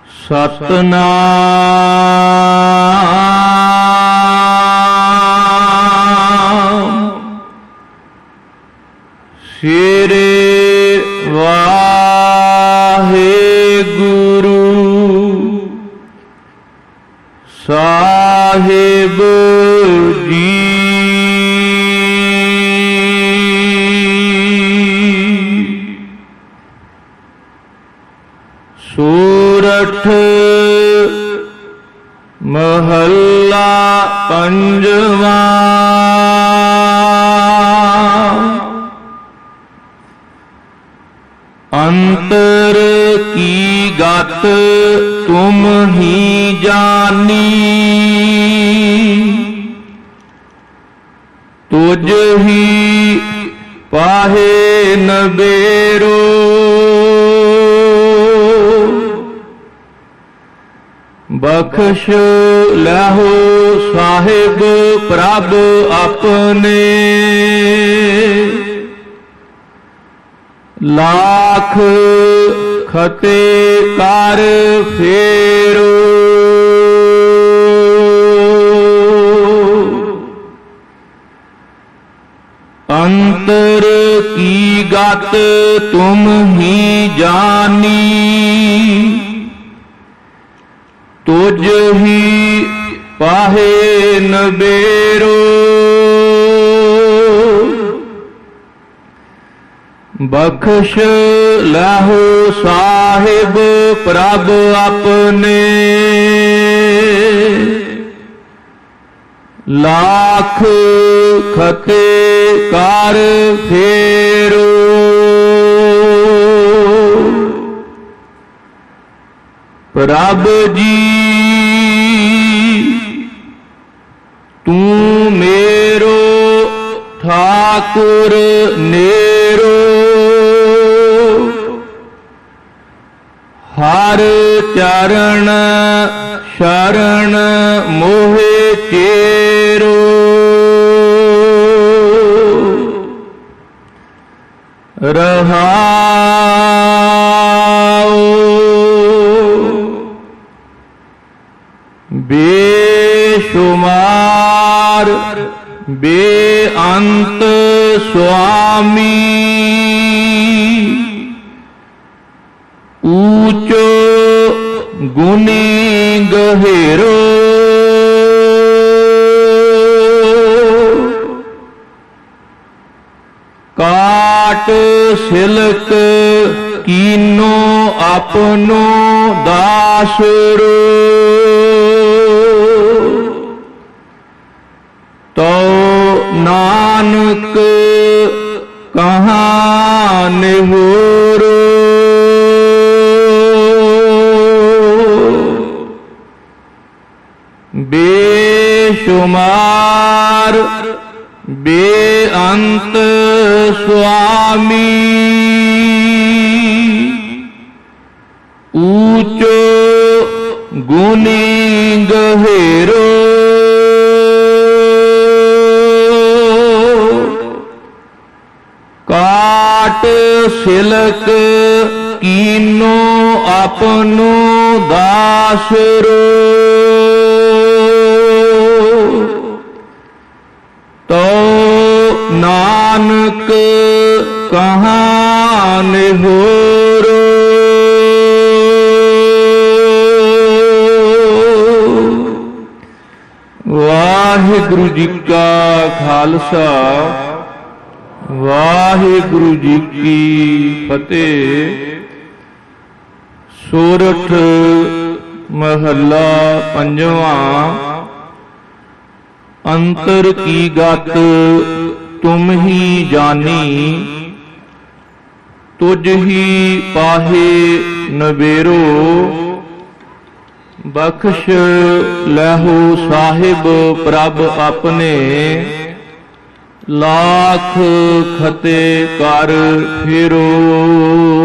सतनाम श्री वाहेगुरु साहिब जी। सूरठ महला पंजवा। अंतर की गत तुम ही जानी, तुझ ही पाहे नबेरो। बख्श लहो साहिब प्रभ अपने, लाख खते कर फेरो। अंतर की गत तुम ही जानी, तुझ ही पाहे नबेरो। बख्श लहो साहिब प्रभ अपने, लाख खते कर फेरो। प्रभ जी तू मेरो ठाकुर नेरो, हर चरण शरण मोहे चेरो। रहाओ बेशुमार बेअंत स्वामी, ऊंचो गुणी गहेरो। काट सिलक कीनो अपनो दासरो, तो नानक कहाँ निहोरो। बेशुमार बेअंत स्वामी, ऊंचो गुणी गहेरो। काट सिलक कीनो अपनो दासरो, तो नानक कहाँ निहोरो। वाहिगुरु जी का खालसा वाहिगुरु जी की फतेह। सोरठ महला पंजवा। अंतर की गत तुम ही जानी, तुझ ही पाहे नबेरो। बख्श लहो साहिब प्रभ अपने, लाख खते कर फेरो।